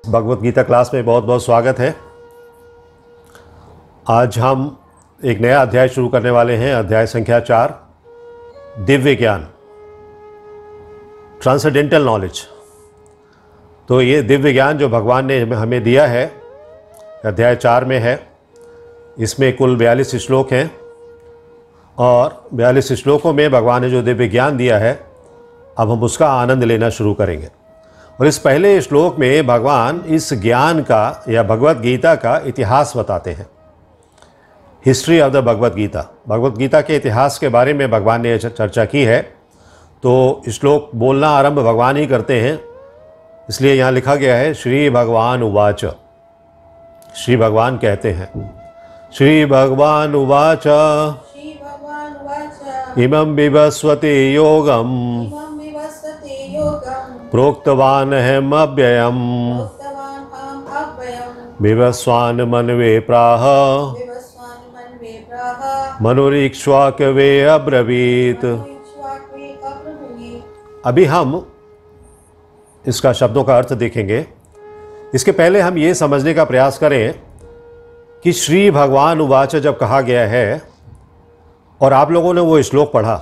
Bhagavad Gita class में बहुत बहुत स्वागत है। आज हम एक नया अध्याय शुरू करने वाले हैं। अध्याय संख्या 4, दिव्य ज्ञान, ट्रांसेंडेंटल नॉलेज। तो ये दिव्य ज्ञान जो भगवान ने हमें दिया है, अध्याय 4 में है। इसमें कुल 42 श्लोक हैं और 42 श्लोकों में भगवान ने जो दिव्य ज्ञान दिया है, अब हम उसका आनंद लेना शुरू करेंगे। और इस पहले श्लोक में भगवान इस ज्ञान का या भगवत गीता का इतिहास बताते हैं। History of the Bhagavad Gita, Bhagavad Gita के इतिहास के बारे में भगवान ने चर्चा की है। तो श्लोक बोलना आरंभ भगवान ही करते हैं, इसलिए यहाँ लिखा गया है श्री भगवान उवाच। श्री भगवान कहते हैं, श्री भगवान उवाच इमं विवस्वते योगम प्रोक्तवान हम अव्ययम विवस्वान मनवे प्राह मनुरीक्ष्वाकवे अब्रवीत। अभी हम इसका शब्दों का अर्थ देखेंगे। इसके पहले हम ये समझने का प्रयास करें कि श्री भगवान उवाच जब कहा गया है और आप लोगों ने वो श्लोक पढ़ा,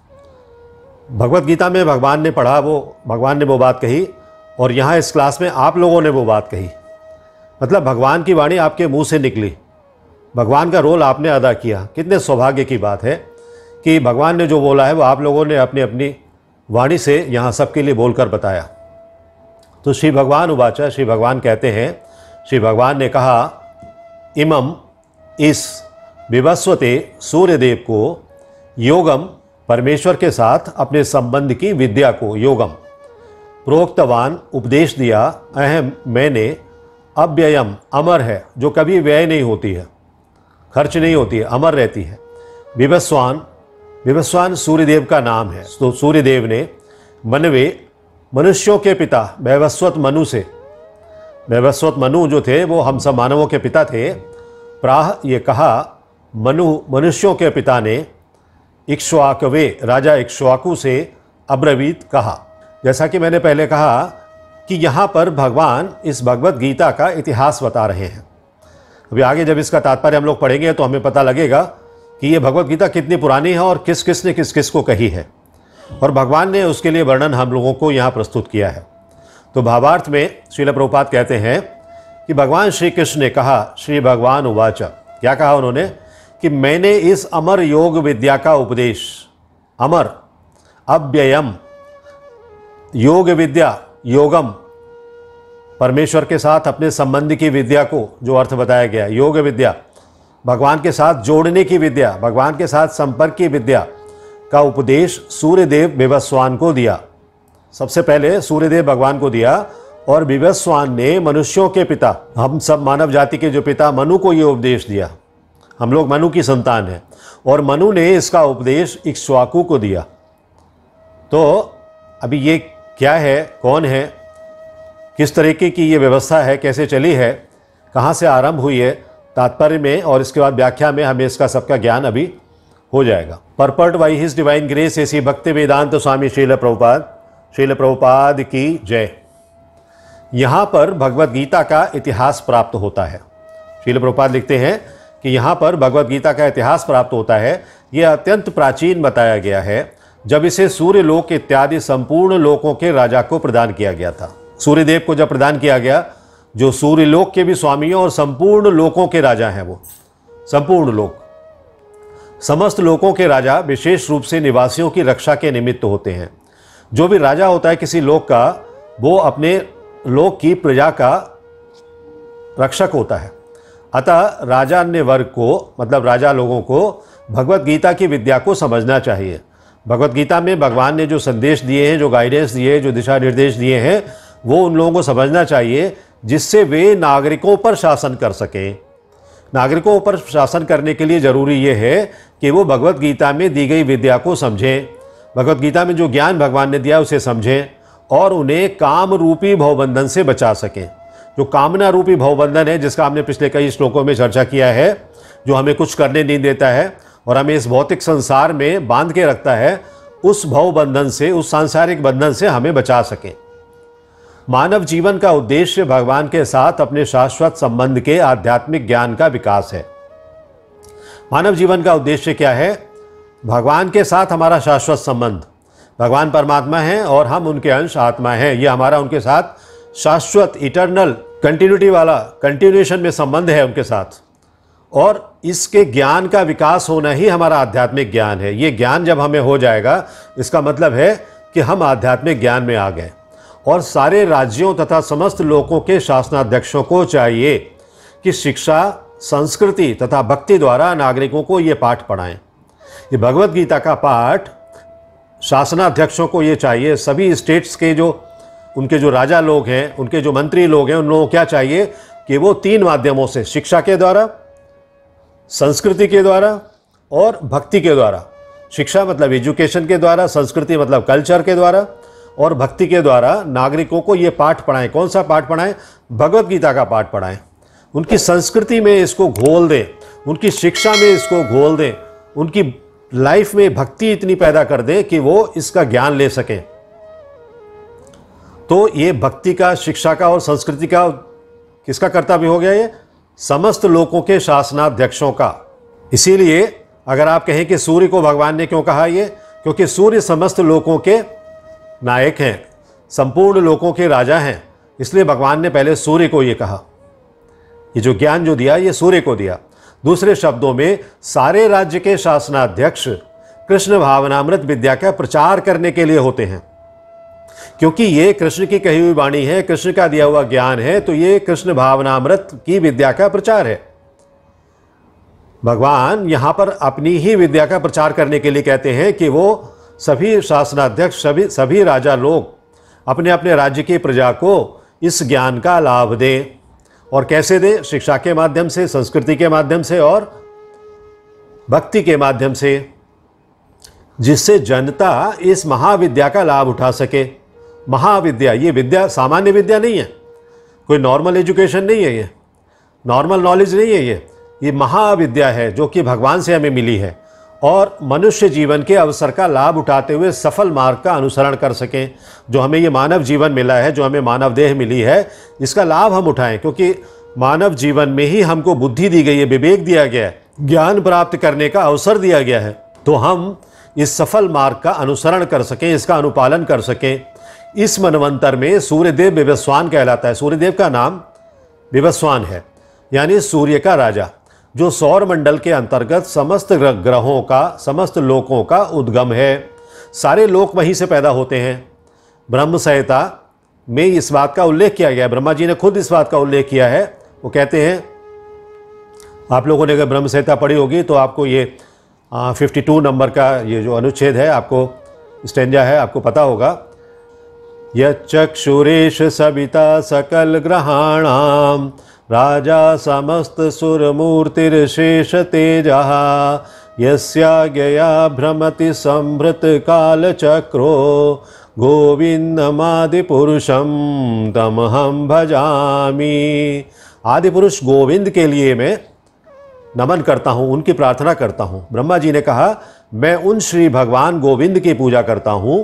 भगवत गीता में भगवान ने पढ़ा, भगवान ने वो बात कही और यहाँ इस क्लास में आप लोगों ने वो बात कही। मतलब भगवान की वाणी आपके मुंह से निकली, भगवान का रोल आपने अदा किया। कितने सौभाग्य की बात है कि भगवान ने जो बोला है वो आप लोगों ने अपनी अपनी वाणी से यहाँ सबके लिए बोलकर बताया। तो श्री भगवान उवाच, श्री भगवान कहते हैं, श्री भगवान ने कहा, इमम इस विवस्वते सूर्यदेव को योगम परमेश्वर के साथ अपने संबंध की विद्या को योगम प्रोक्तवान उपदेश दिया, अहम मैंने, अव्ययम अमर है जो कभी व्यय नहीं होती है, खर्च नहीं होती है, अमर रहती है। विवस्वान, विवस्वान सूर्यदेव का नाम है। तो सूर्यदेव ने मनवे मनुष्यों के पिता वैवस्वत मनु से, वैवस्वत मनु जो थे वो हम सब मानवों के पिता थे, प्राह ये कहा मनु मनुष्यों के पिता ने इक्ष्वाकवे राजा इक्ष्वाकु से अब्रवीत कहा। जैसा कि मैंने पहले कहा कि यहाँ पर भगवान इस भगवत गीता का इतिहास बता रहे हैं। अभी आगे जब इसका तात्पर्य हम लोग पढ़ेंगे तो हमें पता लगेगा कि ये भगवत गीता कितनी पुरानी है और किस किस ने किस किस को कही है, और भगवान ने उसके लिए वर्णन हम लोगों को यहाँ प्रस्तुत किया है। तो भावार्थ में श्रील प्रभुपाद कहते हैं कि भगवान श्री कृष्ण ने कहा, श्री भगवान उवाच, क्या कहा उन्होंने कि मैंने इस अमर योग विद्या का उपदेश, अमर अव्ययम योग विद्या, योगम परमेश्वर के साथ अपने संबंध की विद्या को, जो अर्थ बताया गया, योग विद्या भगवान के साथ जोड़ने की विद्या, भगवान के साथ संपर्क की विद्या का उपदेश सूर्यदेव विवस्वान को दिया। सबसे पहले सूर्यदेव भगवान को दिया और विवस्वान ने मनुष्यों के पिता, हम सब मानव जाति के जो पिता मनु को ये उपदेश दिया। हम लोग मनु की संतान हैं और मनु ने इसका उपदेश इक्ष्वाकु को दिया। तो अभी ये क्या है, कौन है, किस तरीके की ये व्यवस्था है, कैसे चली है, कहाँ से आरंभ हुई है, तात्पर्य में और इसके बाद व्याख्या में हमें इसका सबका ज्ञान अभी हो जाएगा। Purport by his divine grace A C भक्ति वेदांत स्वामी श्रील प्रभुपाद की जय। यहाँ पर भगवत गीता का इतिहास प्राप्त होता है। श्रील प्रभुपाद लिखते हैं कि यहाँ पर भगवत गीता का इतिहास प्राप्त होता है। यह अत्यंत प्राचीन बताया गया है, जब इसे सूर्य लोक इत्यादि संपूर्ण लोकों के राजा को प्रदान किया गया था। सूर्यदेव को जब प्रदान किया गया, जो सूर्य लोक के भी स्वामियों और संपूर्ण लोकों के राजा हैं, वो संपूर्ण लोक, समस्त लोकों के राजा विशेष रूप से निवासियों की रक्षा के निमित्त होते हैं। जो भी राजा होता है किसी लोक का, वो अपने लोक की प्रजा का रक्षक होता है। अतः राजान्य वर्ग को, मतलब राजा लोगों को भगवत गीता की विद्या को समझना चाहिए। भगवत गीता में भगवान ने जो संदेश दिए हैं, जो गाइडेंस दिए, जो दिशा निर्देश दिए हैं, वो उन लोगों को समझना चाहिए, जिससे वे नागरिकों पर शासन कर सकें। नागरिकों पर शासन करने के लिए ज़रूरी ये है कि वो भगवत गीता में दी गई विद्या को समझें, भगवत गीता में जो ज्ञान भगवान ने दिया उसे समझें और उन्हें काम रूपी भवबंधन से बचा सकें। जो कामना रूपी भवबंधन है, जिसका हमने पिछले कई श्लोकों में चर्चा किया है, जो हमें कुछ करने नहीं देता है और हमें इस भौतिक संसार में बांध के रखता है, उस भव बंधन से, उस सांसारिक बंधन से हमें बचा सकें। मानव जीवन का उद्देश्य भगवान के साथ अपने शाश्वत संबंध के आध्यात्मिक ज्ञान का विकास है। मानव जीवन का उद्देश्य क्या है? भगवान के साथ हमारा शाश्वत संबंध। भगवान परमात्मा हैं और हम उनके अंश आत्मा हैं। ये हमारा उनके साथ शाश्वत इटर्नल कंटिन्यूटी वाला कंटिन्यूएशन में संबंध है उनके साथ। और इसके ज्ञान का विकास होना ही हमारा आध्यात्मिक ज्ञान है। ये ज्ञान जब हमें हो जाएगा, इसका मतलब है कि हम आध्यात्मिक ज्ञान में आ गए। और सारे राज्यों तथा समस्त लोगों के शासनाध्यक्षों को चाहिए कि शिक्षा, संस्कृति तथा भक्ति द्वारा नागरिकों को ये पाठ पढ़ाएं। ये भगवत गीता का पाठ शासनाध्यक्षों को ये चाहिए, सभी स्टेट्स के जो उनके जो राजा लोग हैं, उनके जो मंत्री लोग हैं, उन लोगों को क्या चाहिए कि वो 3 माध्यमों से, शिक्षा के द्वारा, संस्कृति के द्वारा और भक्ति के द्वारा। शिक्षा मतलब एजुकेशन के द्वारा, संस्कृति मतलब कल्चर के द्वारा और भक्ति के द्वारा नागरिकों को ये पाठ पढ़ाएं। कौन सा पाठ पढ़ाएं? भगवत गीता का पाठ पढ़ाएं। उनकी संस्कृति में इसको घोल दें, उनकी शिक्षा में इसको घोल दें, उनकी लाइफ में भक्ति इतनी पैदा कर दें कि वो इसका ज्ञान ले सकें। तो ये भक्ति का, शिक्षा का और संस्कृति का किसका कर्तव्य हो गया? ये समस्त लोगों के शासनाध्यक्षों का। इसीलिए अगर आप कहें कि सूर्य को भगवान ने क्यों कहा ये? क्योंकि सूर्य समस्त लोगों के नायक हैं, संपूर्ण लोगों के राजा हैं, इसलिए भगवान ने पहले सूर्य को ये कहा। ये जो ज्ञान जो दिया, ये सूर्य को दिया। दूसरे शब्दों में सारे राज्य के शासनाध्यक्ष कृष्ण भावनामृत विद्या का प्रचार करने के लिए होते हैं, क्योंकि ये कृष्ण की कही हुई वाणी है, कृष्ण का दिया हुआ ज्ञान है। तो ये कृष्ण भावनामृत की विद्या का प्रचार है। भगवान यहाँ पर अपनी ही विद्या का प्रचार करने के लिए कहते हैं कि वो सभी शासनाध्यक्ष, सभी राजा लोग अपने अपने राज्य की प्रजा को इस ज्ञान का लाभ दें। और कैसे दें? शिक्षा के माध्यम से, संस्कृति के माध्यम से और भक्ति के माध्यम से, जिससे जनता इस महाविद्या का लाभ उठा सके। महाविद्या, ये विद्या सामान्य विद्या नहीं है, कोई नॉर्मल एजुकेशन नहीं है, ये नॉर्मल नॉलेज नहीं है, ये महाविद्या है जो कि भगवान से हमें मिली है। और मनुष्य जीवन के अवसर का लाभ उठाते हुए सफल मार्ग का अनुसरण कर सकें। जो हमें ये मानव जीवन मिला है, जो हमें मानव देह मिली है, इसका लाभ हम उठाएं, क्योंकि मानव जीवन में ही हमको बुद्धि दी गई है, विवेक दिया गया है, ज्ञान प्राप्त करने का अवसर दिया गया है। तो हम इस सफल मार्ग का अनुसरण कर सकें, इसका अनुपालन कर सकें। इस मनवंतर में सूर्यदेव विवस्वान कहलाता है। सूर्यदेव का नाम विवस्वान है, यानी सूर्य का राजा, जो सौर मंडल के अंतर्गत समस्त ग्रहों का, समस्त लोकों का उद्गम है। सारे लोक वहीं से पैदा होते हैं। ब्रह्म संहिता में इस बात का उल्लेख किया गया है, ब्रह्मा जी ने खुद इस बात का उल्लेख किया है। वो कहते हैं, आप लोगों ने अगर ब्रह्म संहिता पढ़ी होगी तो आपको ये 52 नंबर का ये जो अनुच्छेद है, आपको स्टेंजा है, आपको पता होगा। यच्चक्षुरेश सविता सकल ग्रहाणाम राजा समस्त सुरमूर्तिर्शेष तेजः यस्याज्ञया भ्रमति संभृत काल चक्रो गोविंदमादि पुरुषम तमहम भजामि। आदि पुरुष गोविंद के लिए मैं नमन करता हूँ, उनकी प्रार्थना करता हूँ। ब्रह्मा जी ने कहा, मैं उन श्री भगवान गोविंद की पूजा करता हूँ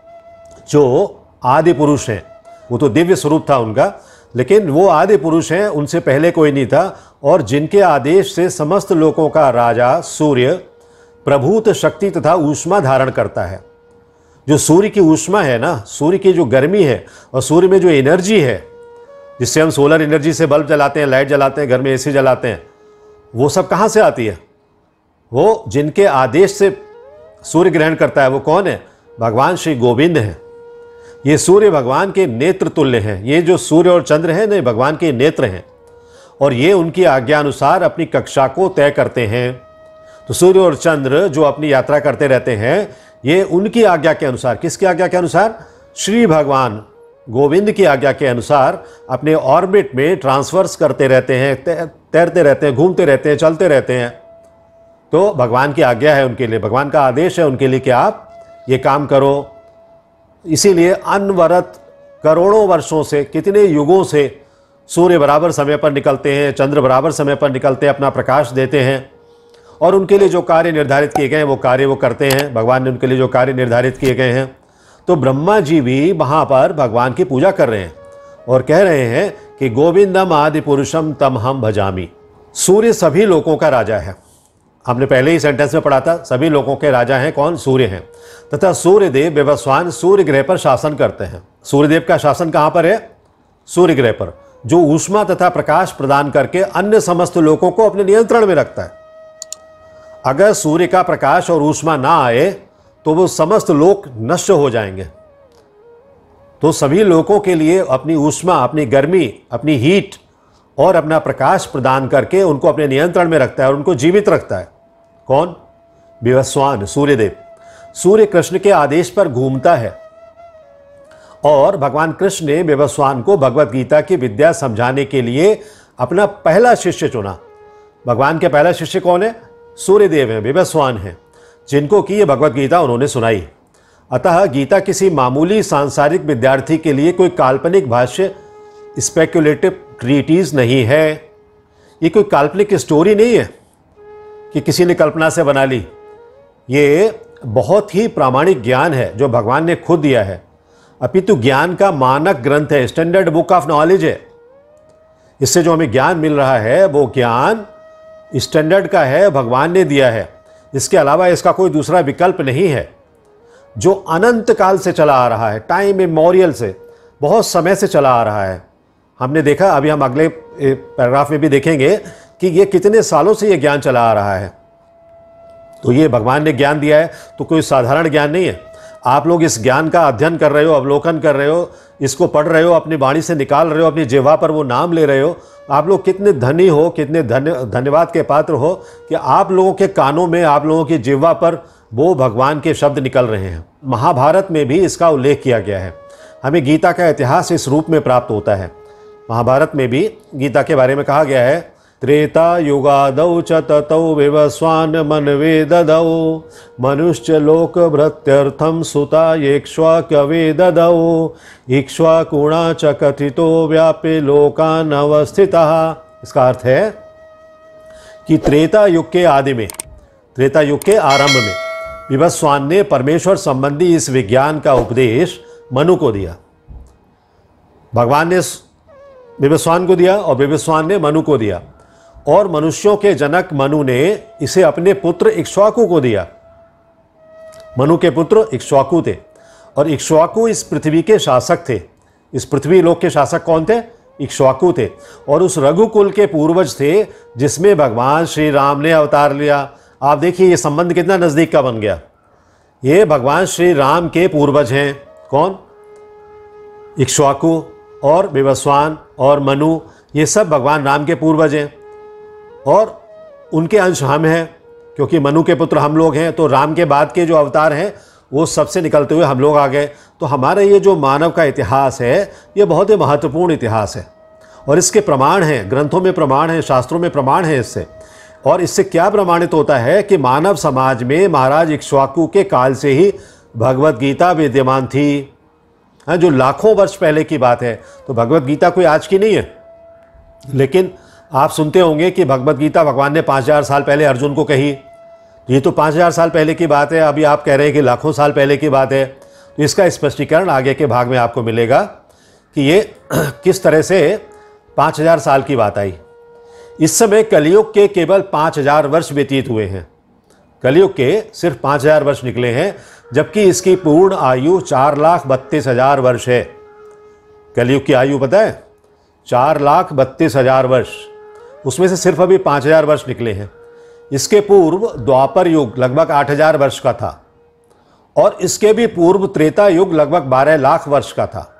जो आदि पुरुष हैं। वो तो दिव्य स्वरूप था उनका, लेकिन वो आदि पुरुष हैं, उनसे पहले कोई नहीं था। और जिनके आदेश से समस्त लोकों का राजा सूर्य प्रभूत शक्ति तथा ऊष्मा धारण करता है। जो सूर्य की ऊष्मा है ना, सूर्य की जो गर्मी है और सूर्य में जो एनर्जी है, जिससे हम सोलर एनर्जी से बल्ब जलाते हैं, लाइट जलाते हैं, घर में एसी जलाते हैं, वो सब कहाँ से आती है? वो जिनके आदेश से सूर्य ग्रहण करता है, वो कौन है? भगवान श्री गोविंद हैं। ये सूर्य भगवान के नेत्र तुल्य हैं। ये जो सूर्य और चंद्र हैं ना, भगवान के नेत्र हैं, और ये उनकी आज्ञा अनुसार अपनी कक्षा को तय करते हैं। तो सूर्य और चंद्र जो अपनी यात्रा करते रहते हैं, ये उनकी आज्ञा के अनुसार, किसकी आज्ञा के अनुसार? श्री भगवान गोविंद की आज्ञा के अनुसार अपने ऑर्बिट में ट्रांसवर्स करते रहते हैं, तैरते रहते हैं, घूमते रहते हैं, चलते रहते हैं। तो भगवान की आज्ञा है उनके लिए, भगवान का आदेश है उनके लिए कि आप ये काम करो। इसीलिए अनवरत करोड़ों वर्षों से, कितने युगों से सूर्य बराबर समय पर निकलते हैं, चंद्र बराबर समय पर निकलते हैं, अपना प्रकाश देते हैं, और उनके लिए जो कार्य निर्धारित किए गए हैं वो कार्य वो करते हैं। भगवान ने उनके लिए जो कार्य निर्धारित किए गए हैं। तो ब्रह्मा जी भी वहाँ पर भगवान की पूजा कर रहे हैं। और कह रहे हैं कि गोविंदम आदि पुरुषम तम हम भजामी। सूर्य सभी लोगों का राजा है। हमने पहले ही सेंटेंस में पढ़ा था, सभी लोगों के राजा हैं कौन? सूर्य हैं। तथा सूर्यदेव विवस्वान सूर्य ग्रह पर शासन करते हैं। सूर्यदेव का शासन कहाँ पर है? सूर्य ग्रह पर, जो ऊष्मा तथा प्रकाश प्रदान करके अन्य समस्त लोगों को अपने नियंत्रण में रखता है। अगर सूर्य का प्रकाश और ऊष्मा ना आए तो वो समस्त लोग नष्ट हो जाएंगे। तो सभी लोगों के लिए अपनी ऊष्मा, अपनी गर्मी, अपनी हीट और अपना प्रकाश प्रदान करके उनको अपने नियंत्रण में रखता है और उनको जीवित रखता है। कौन? विवस्वान, सूर्यदेव। सूर्य कृष्ण के आदेश पर घूमता है और भगवान कृष्ण ने विवस्वान को भगवत गीता की विद्या समझाने के लिए अपना पहला शिष्य चुना। भगवान के पहला शिष्य कौन है? सूर्यदेव हैं, विवस्वान हैं, जिनको कि ये भगवत गीता उन्होंने सुनाई। अतः गीता किसी मामूली सांसारिक विद्यार्थी के लिए कोई काल्पनिक भाष्य, स्पेक्युलेटिव ट्रीटीज नहीं है। ये कोई काल्पनिक स्टोरी नहीं है कि किसी ने कल्पना से बना ली। ये बहुत ही प्रामाणिक ज्ञान है जो भगवान ने खुद दिया है। अपितु ज्ञान का मानक ग्रंथ है, स्टैंडर्ड बुक ऑफ नॉलेज है। इससे जो हमें ज्ञान मिल रहा है वो ज्ञान स्टैंडर्ड का है, भगवान ने दिया है। इसके अलावा इसका कोई दूसरा विकल्प नहीं है, जो अनंत काल से चला आ रहा है, टाइम इमोरियल से, बहुत समय से चला आ रहा है। हमने देखा, अभी हम अगले पैराग्राफ में भी देखेंगे कि ये कितने सालों से ये ज्ञान चला आ रहा है। तो ये भगवान ने ज्ञान दिया है, तो कोई साधारण ज्ञान नहीं है। आप लोग इस ज्ञान का अध्ययन कर रहे हो, अवलोकन कर रहे हो, इसको पढ़ रहे हो, अपनी वाणी से निकाल रहे हो, अपनी जिह्वा पर वो नाम ले रहे हो। आप लोग कितने धनी हो, कितने धन्यवाद के पात्र हो कि आप लोगों के कानों में, आप लोगों की जिह्वा पर वो भगवान के शब्द निकल रहे हैं। महाभारत में भी इसका उल्लेख किया गया है। हमें गीता का इतिहास इस रूप में प्राप्त होता है। महाभारत में भी गीता के बारे में कहा गया है, त्रेता युगादौ च ततौ विवस्वान मनवे ददौ मनुष्य लोक भृत्यर्थम सुता इक्ष्वाकवे ददौ इक्ष्वाकुणा च कथितो व्यापे लोकान अवस्थितः। इसका अर्थ है कि त्रेता युग के आदि में, त्रेता युग के आरंभ में विवस्वान ने परमेश्वर संबंधी इस विज्ञान का उपदेश मनु को दिया। भगवान ने विवस्वान को दिया और विवस्वान ने मनु को दिया, और मनुष्यों के जनक मनु ने इसे अपने पुत्र इक्ष्वाकु को दिया। मनु के पुत्र इक्ष्वाकु थे, और इक्ष्वाकु इस पृथ्वी के शासक थे। इस पृथ्वी लोक के शासक कौन थे? इक्ष्वाकु थे, और उस रघुकुल के पूर्वज थे जिसमें भगवान श्री राम ने अवतार लिया। आप देखिए ये संबंध कितना नज़दीक का बन गया। ये भगवान श्री राम के पूर्वज हैं। कौन? इक्ष्वाकु और विवस्वान और मनु, ये सब भगवान राम के पूर्वज हैं, और उनके अंश हम हैं, क्योंकि मनु के पुत्र हम लोग हैं। तो राम के बाद के जो अवतार हैं वो सबसे निकलते हुए हम लोग आ गए। तो हमारा ये जो मानव का इतिहास है ये बहुत ही महत्वपूर्ण इतिहास है, और इसके प्रमाण हैं, ग्रंथों में प्रमाण हैं, शास्त्रों में प्रमाण है इससे। और इससे क्या प्रमाणित होता है कि मानव समाज में महाराज इक्ष्वाकु के काल से ही भगवत गीता विद्यमान थी, जो लाखों वर्ष पहले की बात है। तो भगवत गीता कोई आज की नहीं है। लेकिन आप सुनते होंगे कि भगवत गीता भगवान ने 5000 साल पहले अर्जुन को कही। तो ये तो 5000 साल पहले की बात है। अभी आप कह रहे हैं कि लाखों साल पहले की बात है। तो इसका स्पष्टीकरण आगे के भाग में आपको मिलेगा कि ये किस तरह से 5000 साल की बात आई। इस समय कलयुग के केवल 5000 वर्ष व्यतीत हुए हैं। कलयुग के सिर्फ 5000 वर्ष निकले हैं, जबकि इसकी पूर्ण आयु 4,32,000 वर्ष है। कलयुग की आयु पता है? 4,32,000 वर्ष। उसमें से सिर्फ अभी 5000 वर्ष निकले हैं। इसके पूर्व द्वापर युग लगभग 8000 वर्ष का था, और इसके भी पूर्व त्रेता युग लगभग 12 लाख वर्ष का था।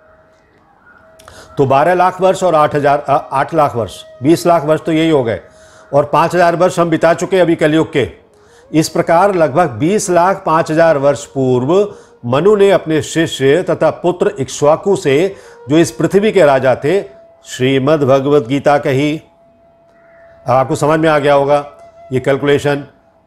तो 12 लाख वर्ष और 8 लाख वर्ष, 20 लाख वर्ष तो यही हो गए, और 5000 वर्ष हम बिता चुके अभी कलयुग के। इस प्रकार लगभग 20,05,000 वर्ष पूर्व मनु ने अपने शिष्य तथा पुत्र इक्ष्वाकु से, जो इस पृथ्वी के राजा थे, श्रीमद् भगवत गीता कही। अब आपको समझ में आ गया होगा ये कैलकुलेशन।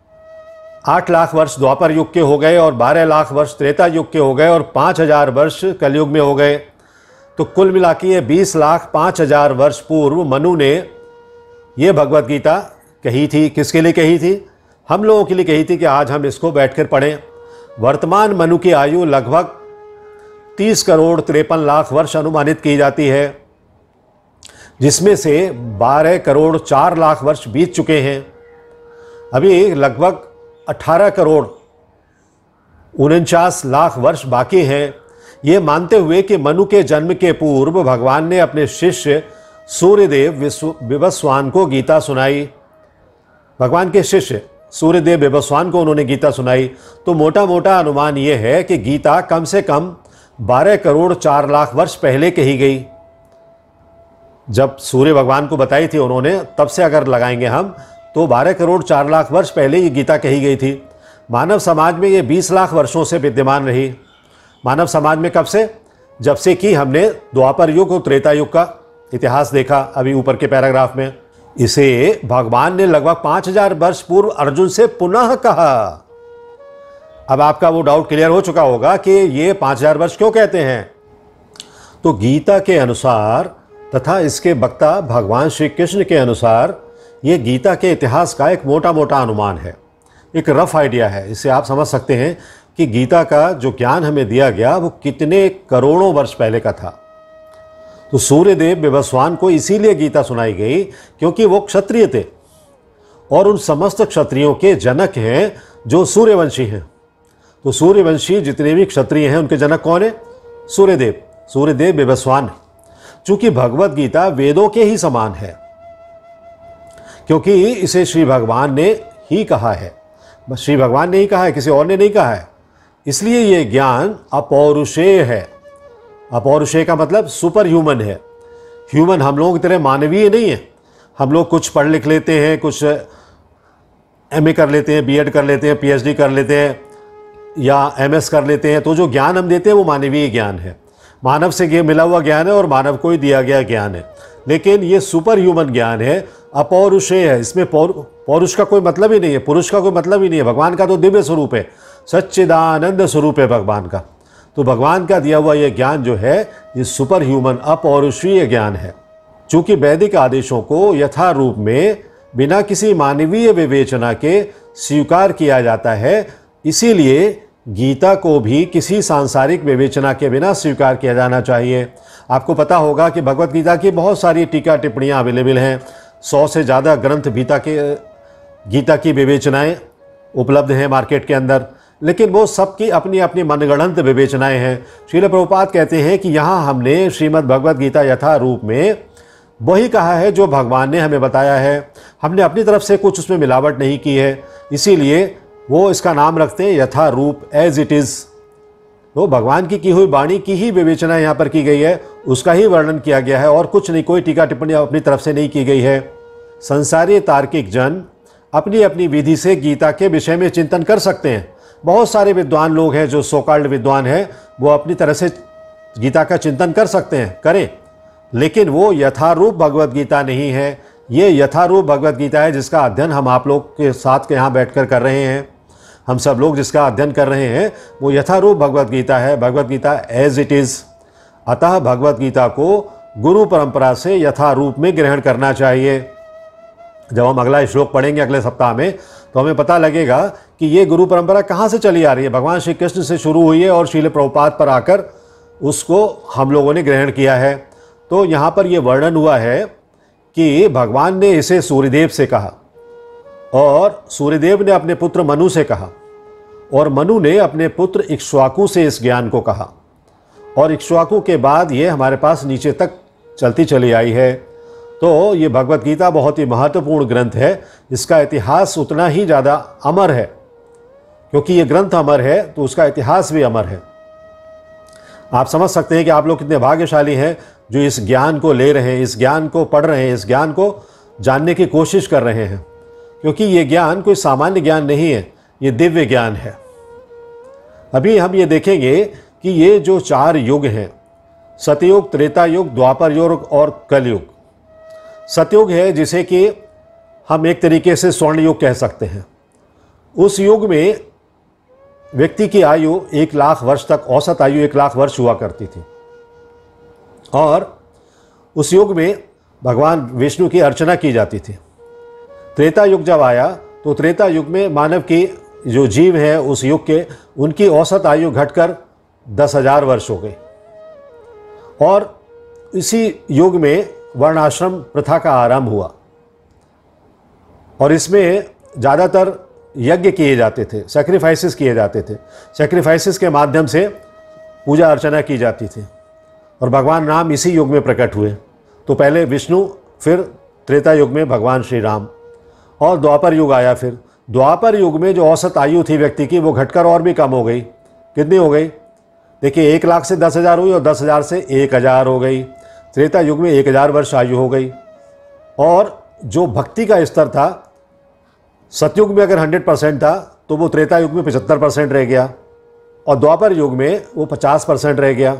8 लाख वर्ष द्वापर युग के हो गए, और 12 लाख वर्ष त्रेता युग के हो गए, और 5000 वर्ष कलयुग में हो गए। तो कुल मिला के 20,05,000 वर्ष पूर्व मनु ने ये भगवत गीता कही थी। किसके लिए कही थी? हम लोगों के लिए कही थी कि आज हम इसको बैठकर पढ़ें। वर्तमान मनु की आयु लगभग 30 करोड़ 53 लाख वर्ष अनुमानित की जाती है। जिसमें से 12 करोड़ 4 लाख वर्ष बीत चुके हैं। अभी लगभग 18 करोड़ 49 लाख वर्ष बाकी हैं। ये मानते हुए कि मनु के जन्म के पूर्व भगवान ने अपने शिष्य सूर्यदेव विवस्वान को गीता सुनाई। भगवान के शिष्य सूर्यदेव विवस्वान को उन्होंने गीता सुनाई। तो मोटा मोटा अनुमान ये है कि गीता कम से कम 12 करोड़ 4 लाख वर्ष पहले कही गई। जब सूर्य भगवान को बताई थी उन्होंने, तब से अगर लगाएंगे हम तो 12 करोड़ 4 लाख वर्ष पहले ये गीता कही गई थी। मानव समाज में ये 20 लाख वर्षों से विद्यमान रही। मानव समाज में कब से? जब से कि हमने द्वापर युग और त्रेता युग का इतिहास देखा अभी ऊपर के पैराग्राफ में। इसे भगवान ने लगभग 5000 वर्ष पूर्व अर्जुन से पुनः कहा। अब आपका वो डाउट क्लियर हो चुका होगा कि ये 5000 वर्ष क्यों कहते हैं। तो गीता के अनुसार तथा इसके वक्ता भगवान श्री कृष्ण के अनुसार ये गीता के इतिहास का एक मोटा मोटा अनुमान है, एक रफ आइडिया है। इससे आप समझ सकते हैं कि गीता का जो ज्ञान हमें दिया गया वो कितने करोड़ों वर्ष पहले का था। तो सूर्यदेव विवस्वान को इसीलिए गीता सुनाई गई क्योंकि वो क्षत्रिय थे और उन समस्त क्षत्रियों के जनक हैं जो सूर्यवंशी हैं। तो सूर्यवंशी जितने भी क्षत्रिय हैं उनके जनक कौन है? सूर्यदेव विवस्वान। चूंकि भगवत गीता वेदों के ही समान है, क्योंकि इसे श्री भगवान ने ही कहा है। बस श्री भगवान ने ही कहा है, किसी और ने नहीं कहा है। इसलिए ये ज्ञान अपौरुषेय है। अपौरुषेय का मतलब सुपर ह्यूमन है। ह्यूमन हम लोगों की तरह मानवीय नहीं है। हम लोग कुछ पढ़ लिख लेते हैं, कुछ एमए कर लेते हैं, बीएड कर लेते हैं, पीएचडी कर लेते हैं या एमएस कर लेते हैं। तो जो ज्ञान हम देते हैं वो मानवीय ज्ञान है, मानव से मिला हुआ ज्ञान है और मानव को ही दिया गया ज्ञान है। लेकिन ये सुपर ह्यूमन ज्ञान है, अपौरुषेय है। इसमें पौरुष का कोई मतलब ही नहीं है, पुरुष का कोई मतलब ही नहीं है। भगवान का तो दिव्य स्वरूप है, सच्चिदानंद स्वरूप है भगवान का। तो भगवान का दिया हुआ ये ज्ञान जो है ये सुपर ह्यूमन अपौरुषीय ज्ञान है। चूंकि वैदिक आदेशों को यथा रूप में बिना किसी मानवीय विवेचना के स्वीकार किया जाता है, इसीलिए गीता को भी किसी सांसारिक विवेचना के बिना स्वीकार किया जाना चाहिए। आपको पता होगा कि भगवत गीता की बहुत सारी टीका टिप्पणियाँ अवेलेबल हैं। 100 से ज़्यादा ग्रंथ गीता की विवेचनाएं उपलब्ध हैं मार्केट के अंदर, लेकिन वो सबकी अपनी अपनी मनगढ़ंत विवेचनाएं हैं। श्रील प्रभुपाद कहते हैं कि यहाँ हमने श्रीमद् भगवत गीता यथा रूप में वही कहा है जो भगवान ने हमें बताया है। हमने अपनी तरफ से कुछ उसमें मिलावट नहीं की है, इसीलिए वो इसका नाम रखते हैं यथा रूप, एज इट इज़। तो भगवान की हुई वाणी की ही विवेचना यहाँ पर की गई है, उसका ही वर्णन किया गया है और कुछ नहीं, कोई टीका टिप्पणी अपनी तरफ से नहीं की गई है। संसारी तार्किक जन अपनी अपनी विधि से गीता के विषय में चिंतन कर सकते हैं। बहुत सारे विद्वान लोग हैं जो सोकाल्ड विद्वान हैं, वो अपनी तरह से गीता का चिंतन कर सकते हैं, करें, लेकिन वो यथारूप भगवत गीता नहीं है। ये यथारूप भगवत गीता है जिसका अध्ययन हम आप लोग के साथ के यहाँ बैठकर कर रहे हैं। हम सब लोग जिसका अध्ययन कर रहे हैं वो यथारूप भगवत गीता है, Bhagavad Gita as it is. अतः भगवत गीता को गुरु परंपरा से यथारूप में ग्रहण करना चाहिए। जब हम अगला श्लोक पढ़ेंगे अगले सप्ताह में तो हमें पता लगेगा कि ये गुरु परंपरा कहाँ से चली आ रही है। भगवान श्री कृष्ण से शुरू हुई है और श्रील प्रभुपाद पर आकर उसको हम लोगों ने ग्रहण किया है। तो यहाँ पर ये वर्णन हुआ है कि भगवान ने इसे सूर्यदेव से कहा और सूर्यदेव ने अपने पुत्र मनु से कहा और मनु ने अपने पुत्र इक्ष्वाकु से इस ज्ञान को कहा और इक्ष्वाकु के बाद ये हमारे पास नीचे तक चलती चली आई है। तो ये भगवत गीता बहुत ही महत्वपूर्ण ग्रंथ है। इसका इतिहास उतना ही ज़्यादा अमर है, क्योंकि ये ग्रंथ अमर है तो उसका इतिहास भी अमर है। आप समझ सकते हैं कि आप लोग कितने भाग्यशाली हैं जो इस ज्ञान को ले रहे हैं, इस ज्ञान को पढ़ रहे हैं, इस ज्ञान को जानने की कोशिश कर रहे हैं, क्योंकि ये ज्ञान कोई सामान्य ज्ञान नहीं है, ये दिव्य ज्ञान है। अभी हम ये देखेंगे कि ये जो 4 युग हैं, सतयुग, त्रेता युग, द्वापर युग और कलयुग। सतयुग है जिसे कि हम एक तरीके से स्वर्ण युग कह सकते हैं। उस युग में व्यक्ति की आयु 1 लाख वर्ष तक, औसत आयु 1 लाख वर्ष हुआ करती थी और उस युग में भगवान विष्णु की अर्चना की जाती थी। त्रेता युग जब आया तो त्रेता युग में मानव की जो जीव हैं उस युग के, उनकी औसत आयु घटकर 10,000 वर्ष हो गई और इसी युग में वर्ण आश्रम प्रथा का आरंभ हुआ और इसमें ज़्यादातर यज्ञ किए जाते थे, सैक्रिफाइसेस किए जाते थे। सैक्रिफाइसेस के माध्यम से पूजा अर्चना की जाती थी और भगवान राम इसी युग में प्रकट हुए। तो पहले विष्णु, फिर त्रेता युग में भगवान श्री राम और द्वापर युग आया। फिर द्वापर युग में जो औसत आयु थी व्यक्ति की वो घटकर और भी कम हो गई। कितनी हो गई? देखिए 1 लाख से 10,000 हुई और 10,000 से 1,000 हो गई। त्रेता युग में 1,000 वर्ष आयु हो गई। और जो भक्ति का स्तर था, सतयुग में अगर 100% था तो वो त्रेता युग में 75% रह गया और द्वापर युग में वो 50% रह गया।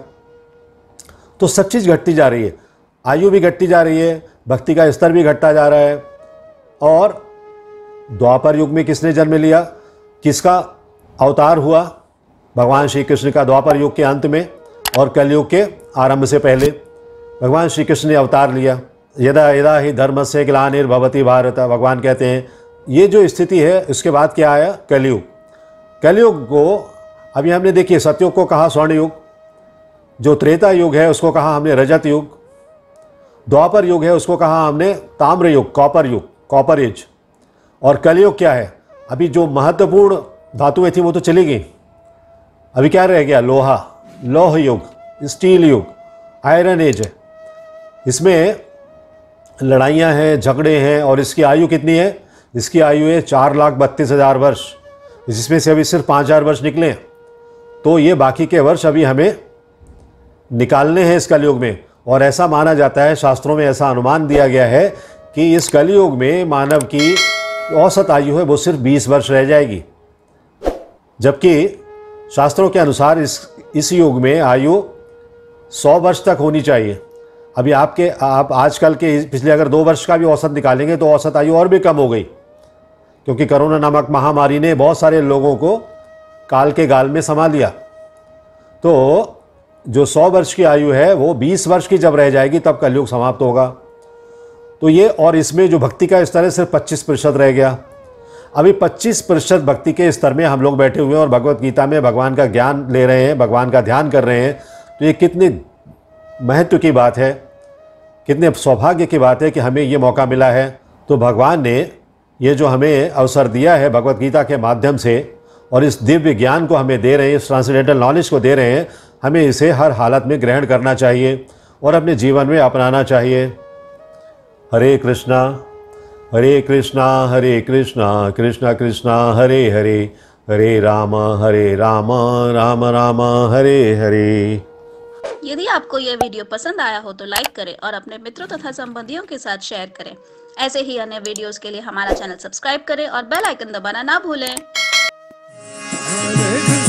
तो सब चीज़ घटती जा रही है, आयु भी घटती जा रही है, भक्ति का स्तर भी घटता जा रहा है। और द्वापर युग में किसने जन्म लिया, किसका अवतार हुआ? भगवान श्री कृष्ण का द्वापर युग के अंत में और कलयुग के आरंभ से पहले भगवान श्री कृष्ण ने अवतार लिया। यदा यदा ही धर्मस्य ग्लानिर्भवति भारत, भगवान कहते हैं ये जो स्थिति है उसके बाद क्या आया? कलयुग। कलयुग को अभी हमने देखिए सतयुग को कहा स्वर्ण युग, जो त्रेता युग है उसको कहा हमने रजत युग, द्वापर युग है उसको कहा हमने ताम्र युग, कॉपर एज। और कलयुग क्या है? अभी जो महत्वपूर्ण धातुएं थी वो तो चली गई, अभी क्या रह गया? लौह युग, स्टील युग, आयरन एज है। इसमें लड़ाइयाँ हैं, झगड़े हैं और इसकी आयु कितनी है? इसकी आयु है 4,32,000 वर्ष, जिसमें से अभी सिर्फ 5,000 वर्ष निकले हैं। तो ये बाकी के वर्ष अभी हमें निकालने हैं इस कलयुग में। और ऐसा माना जाता है, शास्त्रों में ऐसा अनुमान दिया गया है कि इस कलयुग में मानव की औसत आयु है वो सिर्फ 20 वर्ष रह जाएगी, जबकि शास्त्रों के अनुसार इस युग में आयु 100 वर्ष तक होनी चाहिए। अभी आप आजकल के पिछले अगर 2 वर्ष का भी औसत निकालेंगे तो औसत आयु और भी कम हो गई, क्योंकि कोरोना नामक महामारी ने बहुत सारे लोगों को काल के गाल में समा लिया। तो जो 100 वर्ष की आयु है वो 20 वर्ष की जब रह जाएगी तब कलयुग समाप्त होगा। तो ये, और इसमें जो भक्ति का स्तर है सिर्फ 25% रह गया। अभी 25% भक्ति के स्तर में हम लोग बैठे हुए हैं और भगवत गीता में भगवान का ज्ञान ले रहे हैं, भगवान का ध्यान कर रहे हैं। तो ये कितनी महत्व की बात है, कितने सौभाग्य की बात है कि हमें ये मौका मिला है। तो भगवान ने ये जो हमें अवसर दिया है भगवत गीता के माध्यम से, और इस दिव्य ज्ञान को हमें दे रहे हैं, इस ट्रांसेंडेंटल नॉलेज को दे रहे हैं, हमें इसे हर हालत में ग्रहण करना चाहिए और अपने जीवन में अपनाना चाहिए। हरे कृष्णा हरे कृष्णा कृष्णा कृष्णा हरे हरे, हरे राम राम राम हरे हरे। यदि आपको यह वीडियो पसंद आया हो तो लाइक करें और अपने मित्रों तथा संबंधियों के साथ शेयर करें। ऐसे ही अन्य वीडियोस के लिए हमारा चैनल सब्सक्राइब करें और बेल आइकन दबाना ना भूलें।